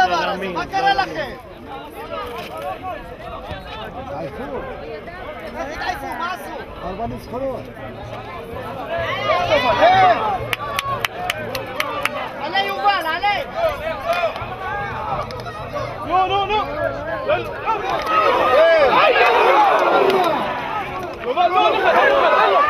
הדבר הזה? מה קרה לכם? עייפו. איך עייפו? מה עשו? 4 ניצחונות. עלה יובל, עלה! נו! יובל, לא!